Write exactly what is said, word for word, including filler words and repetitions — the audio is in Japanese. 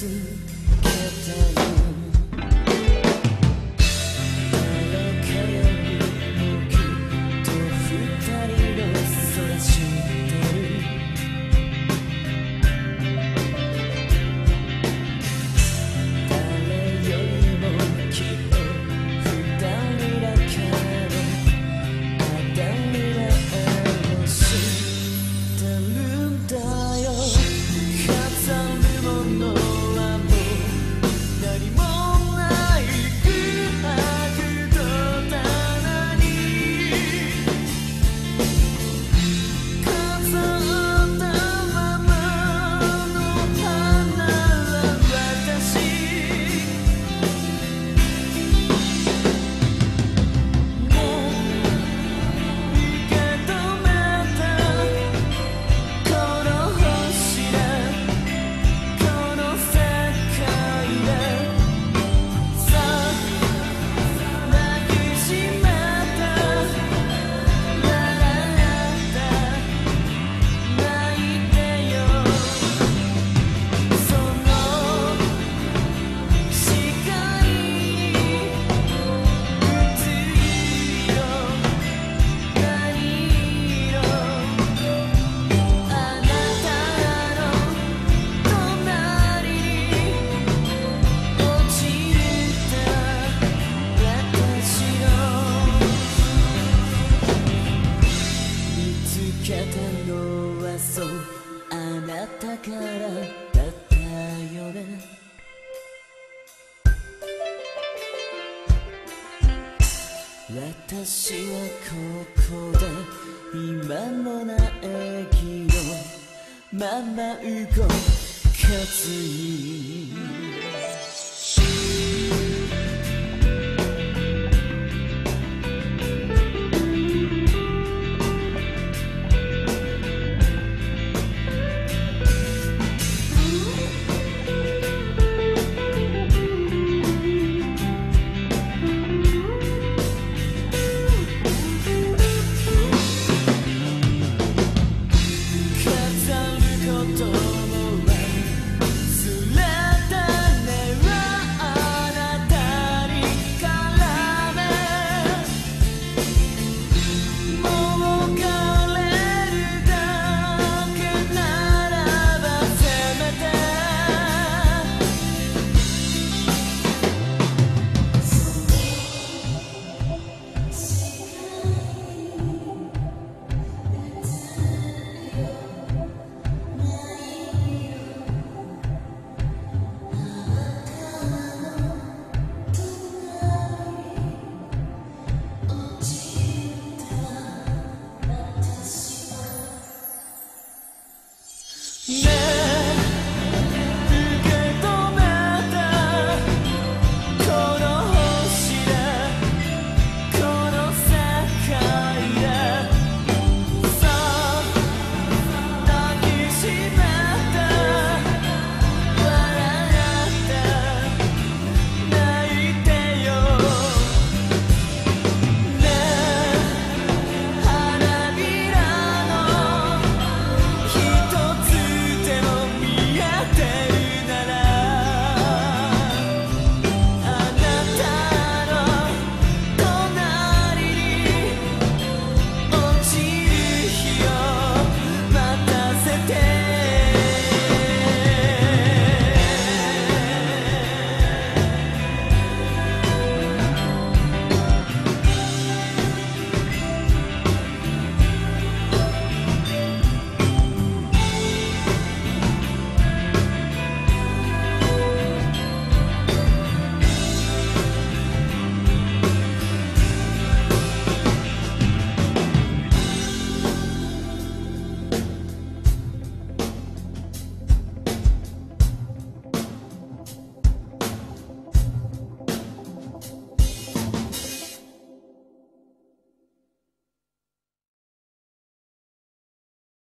けたの誰かより僕と二人の空知ってる誰よりもきっと二人だからあだにはを知ってるんだよ飾るものはもう何もない空白の棚に飾ったままの花は私もう受け止めたこの星だこの世界ださあ抱きしめた笑った泣いてよその視界に映る色何色あなたの隣に落ちた私の見つけたのはそうあなたからだったよね私はここで今の苗木のまま動かずに